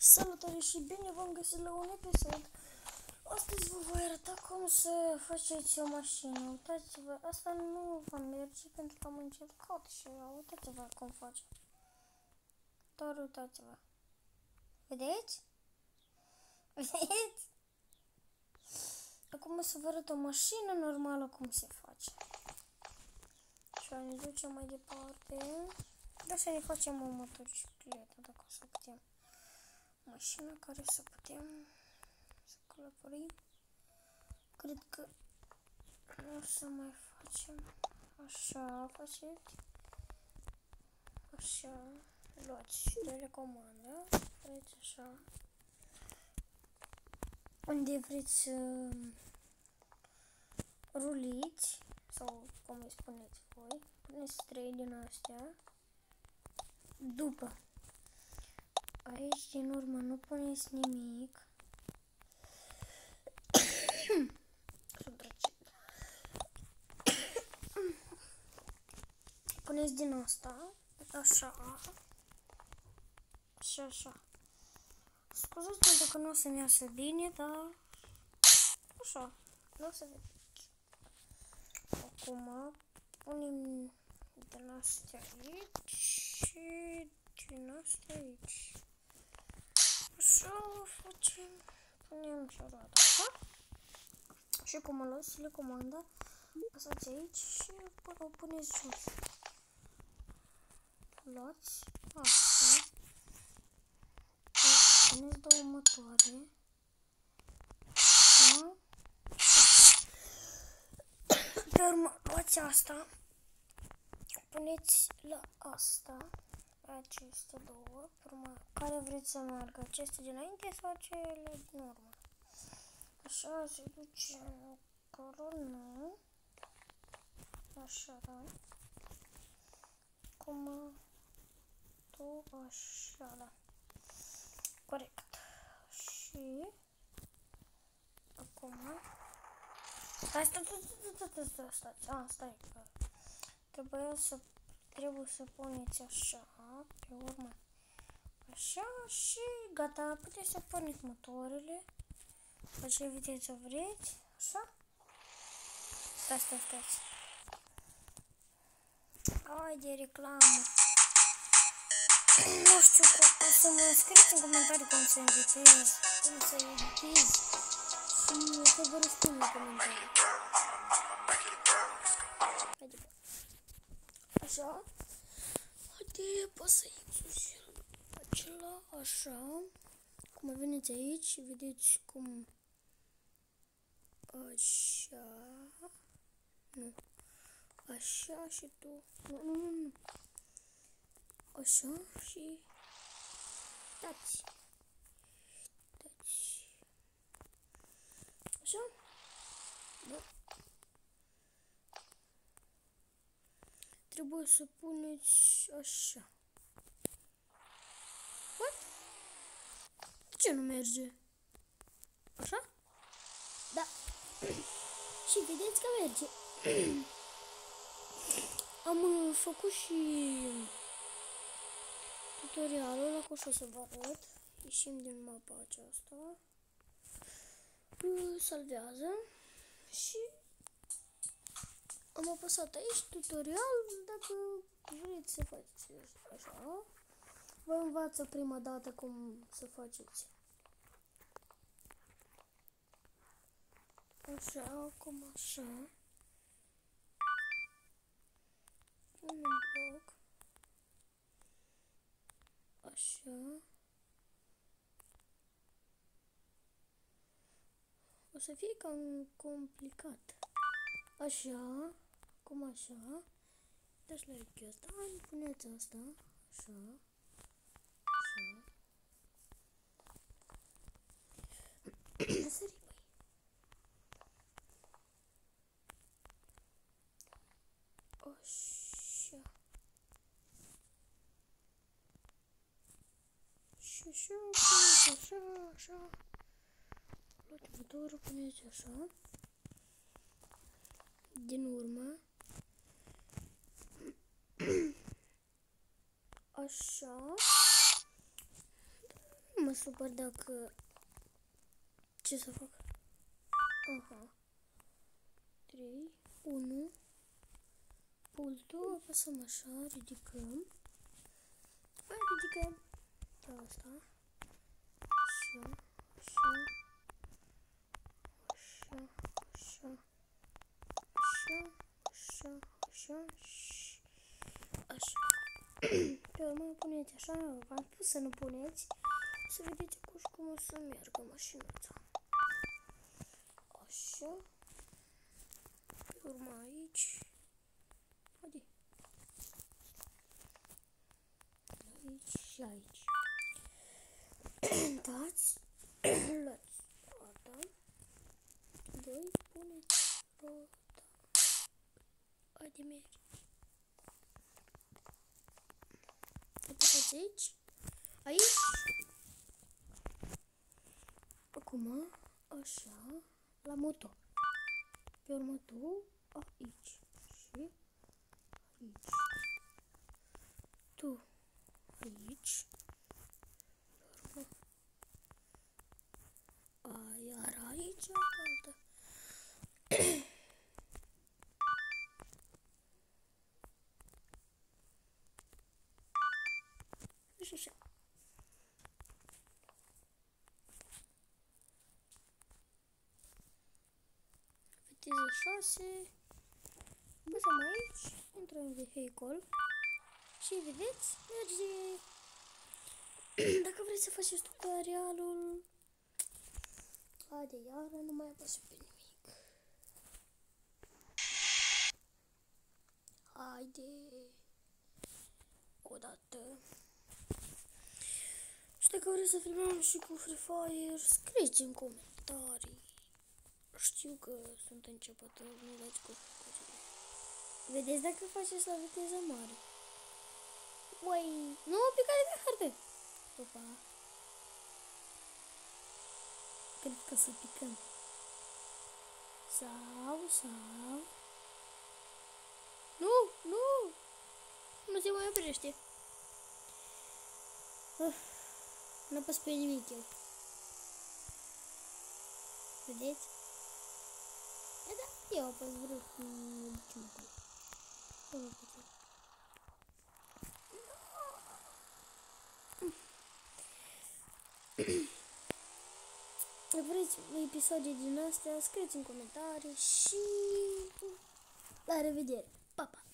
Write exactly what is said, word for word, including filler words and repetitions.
Salutare și bine v-am găsit la un episod. Astăzi vă voi arăta cum să faceți o mașină. Uitați-vă, asta nu va merge pentru că am încercat și uitați-vă cum face. Doar uitați-vă. Vedeți? Vedeți? Acum o să vă arăt o mașină normală cum se face. Și ne ducem mai departe. Dar să ne facem o motocicletă, dacă o să putem. Mașina care să putem să călătorim. Cred că nu o să mai facem. Așa faceți. Așa. Luați telecomandă. Vreți așa. Unde vreți să ruliți. Sau cum îi spuneți voi. Puneți trei din astea. După. Aici din urmă nu puneți nimic. Puneți din asta. Așa. Și așa. Scuzați pentru că nu o să-mi iasă bine, dar așa. Nu o să vedeți. Acum punem din astea aici și din astea aici. Așa o facem. Punem și o roadă așa. Și cum o luați telecomanda, apăsați aici și o puneți jos. Luați asta. Puneți două motoare. Așa. Pe urmă, luați asta. Puneți la asta. Aceste două. Pe urmă, care vreți să meargă? Acestea dinainte sau cele din urmă? Așa se duce acolo, nu. Așa, da. Cum tu, așa, da. Corect. Și acum stai, stai, stai, stai, stai, stai, stai, stai, stai, trebuie să trebuie să puneți așa, pe urmă așa și gata, puteți să puneți motoarele pe ce viteză vreți, așa. Stai, stai, stai. Hai de reclamă. Nu știu cum să mă scrieți în comentarii cum să editez, cum să editez și o să vă răspund la comentarii. Haide, așa. Haide, apăsăm sus acela, așa. Cum veniți aici și vedeți cum așa. Nu. Așa și tu. Nu, nu, nu, nu. Așa și dați. Dați. Așa? Da. Trebuie să puneți așa. What? De ce nu merge? Așa? Da. Și vedeți că merge. Am făcut și tutorialul, acum o să vă arăt. Ieșim din mapa aceasta. Salvează. Și am apăsat aici tutorial. Dacă vreți să faceți așa, vă învață prima dată cum să faceți. Așa, acum așa. Un bloc. Așa. O să fie cam complicat. Așa. Cum așa. Dați like ăsta. Puneți asta. Așa. Așa. Sări, băi. Așa. Și așa, puneți așa, așa. Luați motorul, puneți așa. Din urmă. Așa. supăr dacă... Ce să fac? Aha. trei, unu. Pultul, apăsăm așa, ridicăm. Mai ridicăm. Da, asta. Așa, așa. Așa, așa. Așa, așa, așa. Așa. Pe urmă puneți așa, v-am spus să nu puneți. O să vedeți acum cum o să meargă mașinuța. Așa. Pe urmă aici. Haide. Aici și aici. Dați. Luați roata. Voi puneți roata. Haide, mergi. Apăsați aici. Aici. Acum, așa, la motor. Pe urmă tu, aici. Și aici. Tu, aici. Pe urmă. A, iar aici, altă. Și așa. Viteză șase. Băsăm aici, intră în vehicul și vedeți, merge. Dacă vreți să faceți tutorialul, haide iară, nu mai apăs pe nimic. Haide. Odată. Și dacă vreți să filmăm și cu Free Fire, scrieți în comentarii. Știu că sunt începător, nu dați cu făcurile. Vedeți dacă faceți la viteză mare. Uai, nu picare de harte. Opa. Cred că să picăm. Sau, sau... Nu, nu! Nu se mai oprește. Uh, nu apăs pe nimic eu. Vedeți? E da, eu apăs vreo cu niciun lucru. Nu mă putem. Dacă vreți episoade din astea, scrieți în comentarii și la revedere. Pa, pa!